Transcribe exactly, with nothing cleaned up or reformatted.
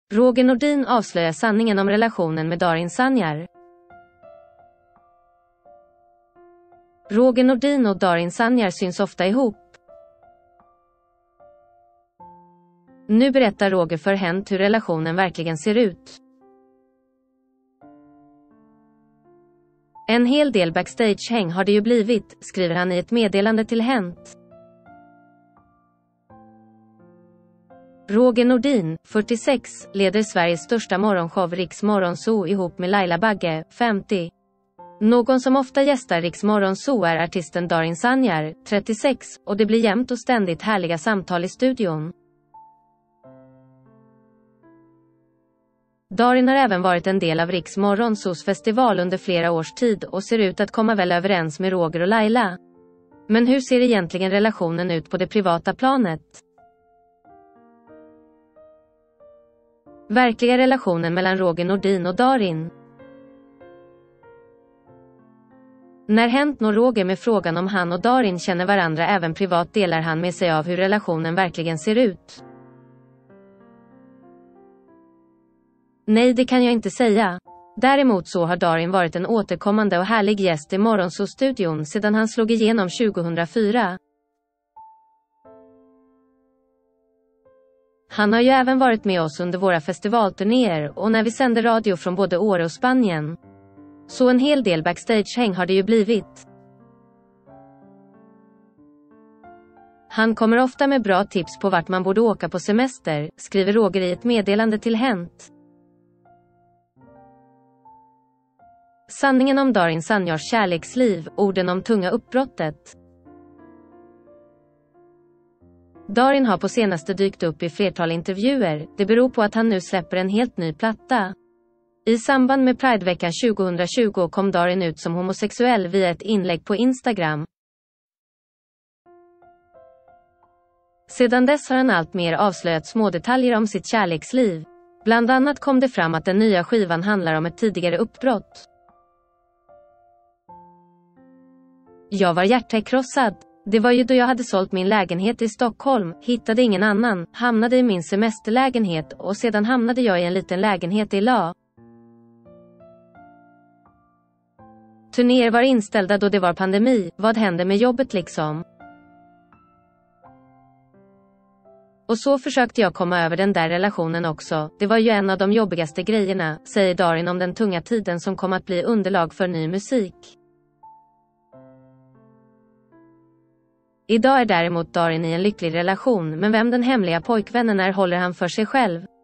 Roger Nordin avslöjar sanningen om relationen med Darin Sanjar. Roger Nordin och Darin Sanjar syns ofta ihop. Nu berättar Roger för Hänt hur relationen verkligen ser ut. En hel del backstage-häng har det ju blivit, skriver han i ett meddelande till Hänt. Roger Nordin, fyrtiosex, leder Sveriges största morgonshow Riks Morgonzoo ihop med Laila Bagge, femtio. Någon som ofta gästar Riks Morgonzoo är artisten Darin Sanjar, trettiosex, och det blir jämt och ständigt härliga samtal i studion. Darin har även varit en del av Riks Morgonzoos festival under flera års tid och ser ut att komma väl överens med Roger och Laila. Men hur ser egentligen relationen ut på det privata planet? Verkliga relationen mellan Roger Nordin och Darin. När Hänt når Roger med frågan om han och Darin känner varandra även privat delar han med sig av hur relationen verkligen ser ut. Nej, det kan jag inte säga. Däremot så har Darin varit en återkommande och härlig gäst i Morgonzoo-studion sedan han slog igenom tjugohundrafyra. Han har ju även varit med oss under våra festivalturnéer och när vi sände radio från både Åre och Spanien. Så en hel del backstage-häng har det ju blivit. Han kommer ofta med bra tips på vart man borde åka på semester, skriver Roger i ett meddelande till Hänt. Sanningen om Darin Sanjars kärleksliv, orden om tunga uppbrottet. Darin har på senaste dykt upp i flertal intervjuer, det beror på att han nu släpper en helt ny platta. I samband med Prideveckan tjugohundratjugo kom Darin ut som homosexuell via ett inlägg på Instagram. Sedan dess har han allt mer avslöjat små detaljer om sitt kärleksliv. Bland annat kom det fram att den nya skivan handlar om ett tidigare uppbrott. Jag var hjärtekrossad. Det var ju då jag hade sålt min lägenhet i Stockholm, hittade ingen annan, hamnade i min semesterlägenhet och sedan hamnade jag i en liten lägenhet i La. Turnéer var inställda då det var pandemi, vad hände med jobbet liksom? Och så försökte jag komma över den där relationen också, det var ju en av de jobbigaste grejerna, säger Darin om den tunga tiden som kom att bli underlag för ny musik. Idag är däremot Darin i en lycklig relation, men vem den hemliga pojkvännen är håller han för sig själv.